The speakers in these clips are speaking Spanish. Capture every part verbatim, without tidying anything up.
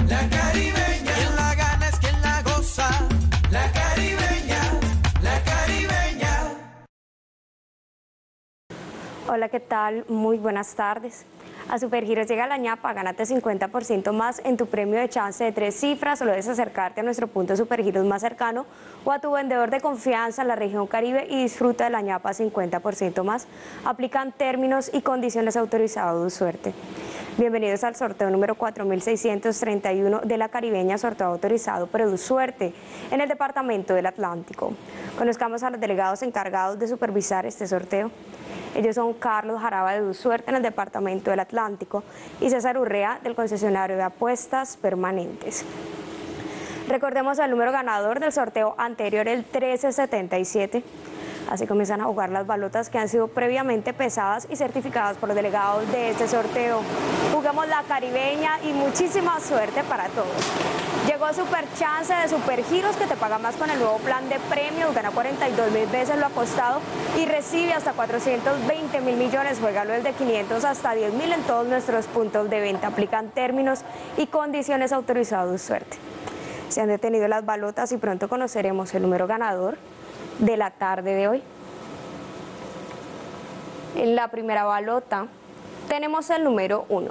la caribeña. Quien la gana es quien la goza, la caribeña, la caribeña. Hola, ¿qué tal? Muy buenas tardes. A Supergiros llega la ñapa, gánate cincuenta por ciento más en tu premio de chance de tres cifras. Solo debes acercarte a nuestro punto Supergiros más cercano o a tu vendedor de confianza en la región Caribe y disfruta de la ñapa cincuenta por ciento más. Aplican términos y condiciones autorizados de suerte. Bienvenidos al sorteo número cuatro mil seiscientos treinta y uno de la Caribeña, sorteo autorizado por EduSuerte en el Departamento del Atlántico. Conozcamos a los delegados encargados de supervisar este sorteo. Ellos son Carlos Jaraba de EduSuerte en el Departamento del Atlántico y César Urrea del concesionario de apuestas permanentes. Recordemos el número ganador del sorteo anterior, el trece setenta y siete. Así comienzan a jugar las balotas que han sido previamente pesadas y certificadas por los delegados de este sorteo. Juguemos la caribeña y muchísima suerte para todos. Llegó Super Chance de Supergiros, que te paga más con el nuevo plan de premios. Gana cuarenta y dos mil veces lo apostado y recibe hasta cuatrocientos veinte mil millones. Juégalo desde quinientos hasta diez mil en todos nuestros puntos de venta. Aplican términos y condiciones autorizados de suerte. Se han detenido las balotas y pronto conoceremos el número ganador de la tarde de hoy. En la primera balota tenemos el número uno.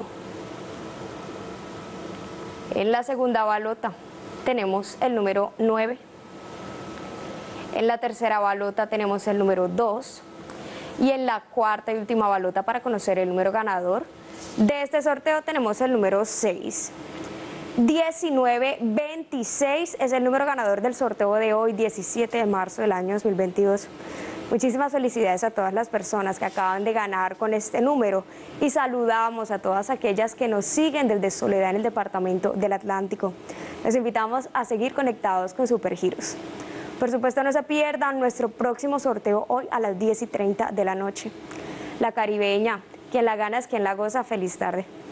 En la segunda balota tenemos el número nueve. En la tercera balota tenemos el número dos. Y en la cuarta y última balota, para conocer el número ganador de este sorteo, tenemos el número seis. diecinueve veintiséis es el número ganador del sorteo de hoy, diecisiete de marzo del año dos mil veintidós. Muchísimas felicidades a todas las personas que acaban de ganar con este número y saludamos a todas aquellas que nos siguen desde Soledad en el Departamento del Atlántico. Los invitamos a seguir conectados con Supergiros. Por supuesto, no se pierdan nuestro próximo sorteo hoy a las diez y treinta de la noche. La caribeña, quien la gana es quien la goza. Feliz tarde.